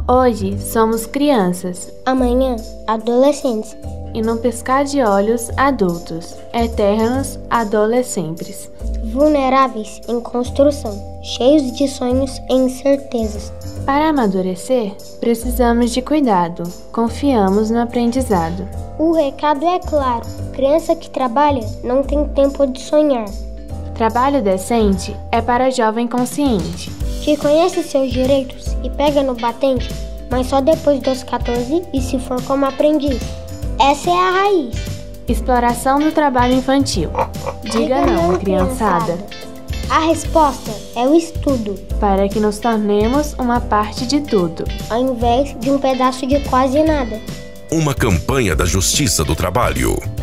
Hoje somos crianças Amanhã, adolescentes. e num piscar de olhos, adultos, eternos adolescentes. Vulneráveis em construção, cheios de sonhos e incertezas. Para amadurecer, precisamos de cuidado, confiamos no aprendizado. O recado é claro: criança que trabalha não tem tempo de sonhar. Trabalho decente é para jovem consciente. Que conhece seus direitos e pega no batente, mas só depois dos 14 e se for como aprendiz. Essa é a raiz. Exploração do trabalho infantil. Diga não, criançada. A resposta é o estudo, Para que nos tornemos uma parte de tudo. ao invés de um pedaço de quase nada. Uma campanha da Justiça do Trabalho.